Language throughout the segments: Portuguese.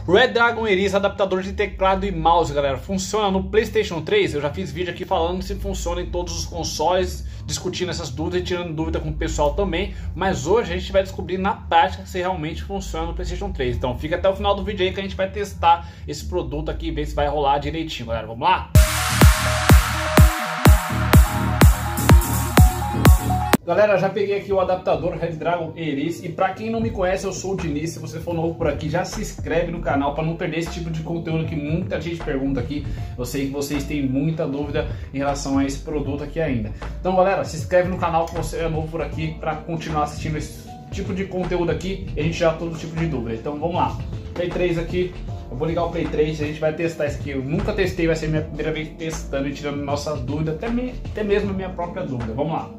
Red Dragon Iris, adaptador de teclado e mouse, galera, funciona no PlayStation 3. Eu já fiz vídeo aqui falando se funciona em todos os consoles, discutindo essas dúvidas e tirando dúvida com o pessoal também. Mas hoje a gente vai descobrir na prática se realmente funciona no PlayStation 3. Então fica até o final do vídeo aí que a gente vai testar esse produto aqui e ver se vai rolar direitinho, galera. Vamos lá? Galera, já peguei aqui o adaptador Red Dragon Iris. E pra quem não me conhece, eu sou o Diniz. Se você for novo por aqui, já se inscreve no canal para não perder esse tipo de conteúdo que muita gente pergunta aqui. Eu sei que vocês têm muita dúvida em relação a esse produto aqui ainda. Então galera, se inscreve no canal se você é novo por aqui para continuar assistindo esse tipo de conteúdo aqui e a gente já todo tipo de dúvida. Então vamos lá, Play 3 aqui. Eu vou ligar o Play 3 e a gente vai testar isso aqui. Eu nunca testei, vai ser minha primeira vez testando e tirando nossa dúvida, até mesmo a minha própria dúvida. Vamos lá.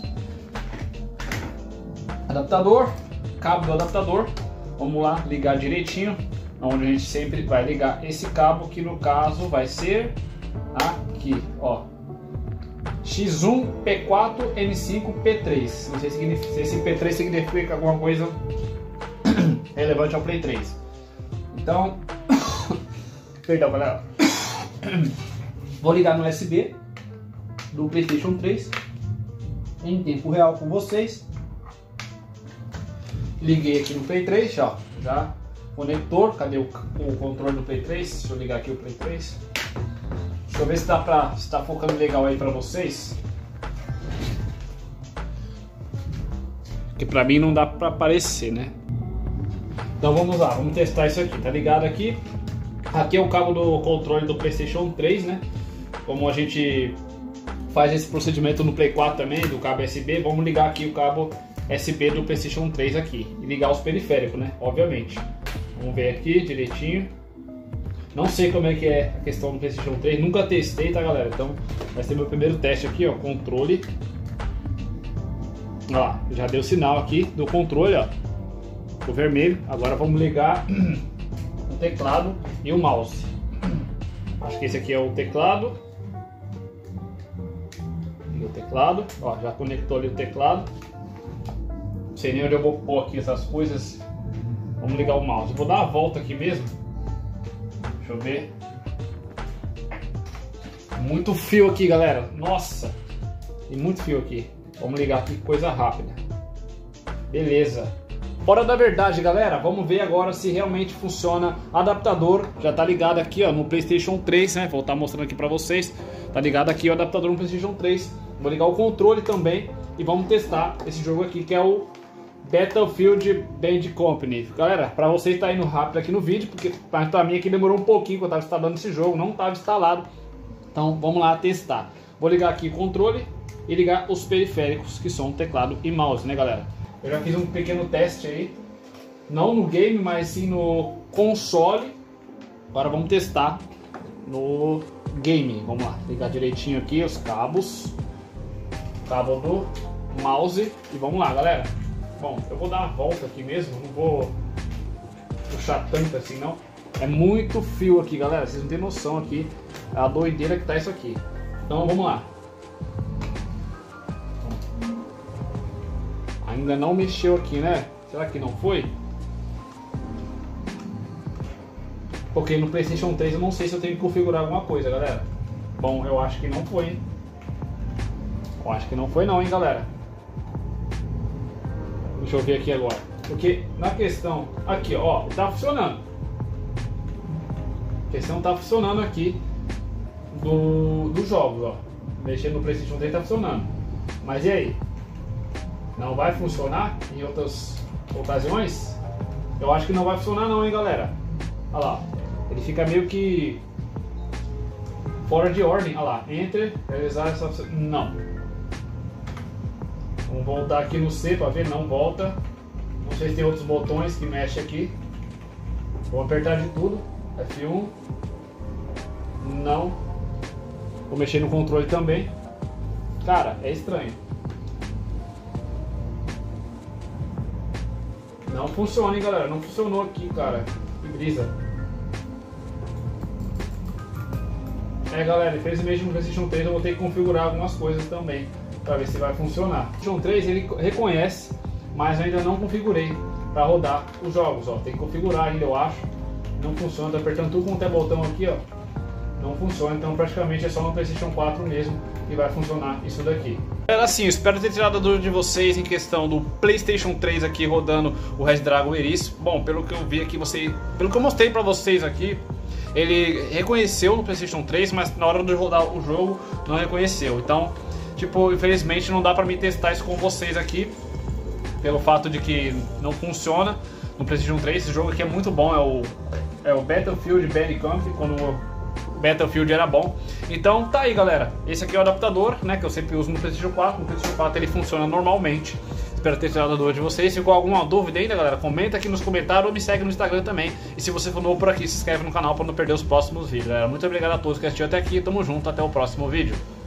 Adaptador, cabo do adaptador, vamos lá ligar direitinho, onde a gente sempre vai ligar esse cabo, que no caso vai ser aqui, ó, X1 P4 N5 P3. Não sei se esse P3 significa alguma coisa relevante ao Play 3. Então, perdão galera, vou ligar no USB do PlayStation 3 em tempo real com vocês. Liguei aqui no Play 3, ó, já conector, cadê o controle do Play 3? Deixa eu ligar aqui o Play 3. Deixa eu ver se tá focando legal aí pra vocês. Porque pra mim não dá pra aparecer, né? Então vamos lá, vamos testar isso aqui, tá ligado aqui. Aqui é o cabo do controle do PlayStation 3, né? Como a gente faz esse procedimento no Play 4 também, do cabo USB, vamos ligar aqui o cabo USB do PlayStation 3 aqui e ligar os periféricos, né? Obviamente. Vamos ver aqui direitinho. Não sei como é que é a questão do PlayStation 3, nunca testei, tá galera? Então vai ser meu primeiro teste aqui, ó, controle. Ó, já deu sinal aqui do controle, ó, o vermelho. Agora vamos ligar o teclado e o mouse. Acho que esse aqui é o teclado. Liga o teclado, ó, já conectou ali o teclado. Não sei nem onde eu vou pôr aqui essas coisas. Vamos ligar o mouse. Eu vou dar uma volta aqui mesmo. Deixa eu ver. Muito fio aqui, galera. Nossa, tem muito fio aqui. Vamos ligar aqui, coisa rápida. Beleza. Hora da verdade, galera. Vamos ver agora se realmente funciona. Adaptador já tá ligado aqui, ó, no PlayStation 3, né? Vou estar mostrando aqui pra vocês. Tá ligado aqui o adaptador no PlayStation 3. Vou ligar o controle também e vamos testar esse jogo aqui, que é o Battlefield Bad Company. Galera, pra vocês tá indo rápido aqui no vídeo, porque pra mim aqui demorou um pouquinho que eu tava instalando esse jogo, não tava instalado. Então vamos lá testar. Vou ligar aqui o controle e ligar os periféricos, que são teclado e mouse, né galera? Eu já fiz um pequeno teste aí, não no game, mas sim no console. Agora vamos testar no game. Vamos lá, ligar direitinho aqui os cabos, cabo do mouse e vamos lá, galera. Bom, eu vou dar uma volta aqui mesmo, não vou puxar tanto assim não. É muito fio aqui, galera, vocês não tem noção aqui a doideira que tá isso aqui. Então vamos lá. Ainda não mexeu aqui, né? Será que não foi? Porque no PlayStation 3 eu não sei se eu tenho que configurar alguma coisa, galera. Bom, eu acho que não foi, hein? Eu acho que não foi não, hein, galera? Deixa eu ver aqui agora. Porque na questão... Aqui, ó, tá funcionando. A questão tá funcionando aqui dos jogos, ó. Mexendo no PlayStation 3 tá funcionando. Mas e aí? Não vai funcionar em outras ocasiões? Eu acho que não vai funcionar não, hein, galera? Olha lá. Ele fica meio que fora de ordem. Olha lá. Entre, realizar essa... Não. Vamos voltar aqui no C para ver, não volta. Não sei se tem outros botões que mexem aqui. Vou apertar de tudo. F1. Não. Vou mexer no controle também. Cara, é estranho. Não funciona, hein, galera. Não funcionou aqui, cara. Que brisa. Galera, infelizmente no PlayStation 3 eu vou ter que configurar algumas coisas também para ver se vai funcionar. O PlayStation 3 ele reconhece, mas eu ainda não configurei para rodar os jogos, ó. Tem que configurar ainda, eu acho. não funciona, tá apertando tudo quanto é botão aqui, ó, não funciona, então praticamente é só no PlayStation 4 mesmo que vai funcionar isso daqui. Era assim, eu espero ter tirado a dúvida de vocês em questão do PlayStation 3 aqui rodando o Red Dragon Iris. Bom, pelo que eu vi aqui, pelo que eu mostrei pra vocês aqui, ele reconheceu no PlayStation 3, mas na hora de rodar o jogo não reconheceu. Então, tipo, infelizmente não dá pra mim testar isso com vocês aqui, pelo fato de que não funciona no PlayStation 3. Esse jogo aqui é muito bom, é o Battlefield Bad Company, quando o Battlefield era bom. Então tá aí, galera, esse aqui é o adaptador, né, que eu sempre uso no PlayStation 4. No PlayStation 4 ele funciona normalmente. Espero ter tirado a dúvida de vocês. Se ficou alguma dúvida ainda, galera, comenta aqui nos comentários ou me segue no Instagram também. E se você for novo por aqui, se inscreve no canal para não perder os próximos vídeos, galera. Muito obrigado a todos que assistiram até aqui, tamo junto, até o próximo vídeo.